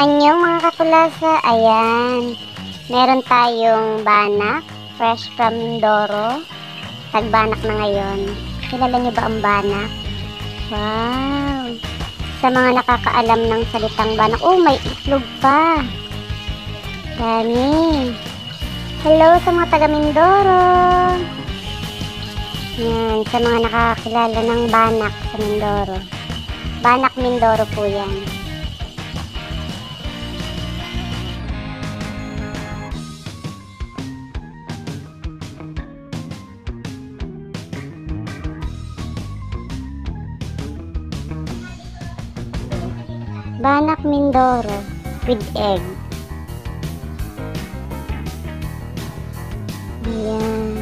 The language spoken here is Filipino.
Anyong mga kakulasa, ayan. Meron tayong banak, fresh from Mindoro. Tagbanak na ngayon. Kilala niyo ba ang banak? Wow! Sa mga nakakaalam ng salitang banak, oh, may itlog pa. Dami. Hello sa mga taga Mindoro. Yan, sa mga nakakilala ng banak sa Mindoro. Banak Mindoro po yan. Banak Mindoro with egg. Ayan.